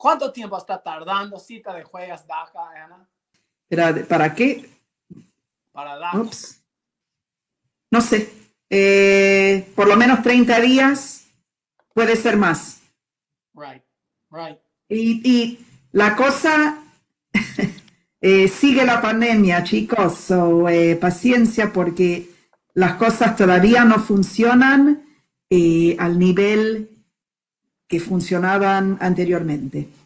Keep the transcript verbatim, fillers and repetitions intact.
¿Cuánto tiempo está tardando cita de juegas DACA, Ana? ¿Para, para qué? Para DACA. Ups. No sé. Eh, por lo menos treinta días, puede ser más. Right, right. Y, y la cosa, eh, sigue la pandemia, chicos, so, eh, paciencia porque las cosas todavía no funcionan eh, al nivel que funcionaban anteriormente.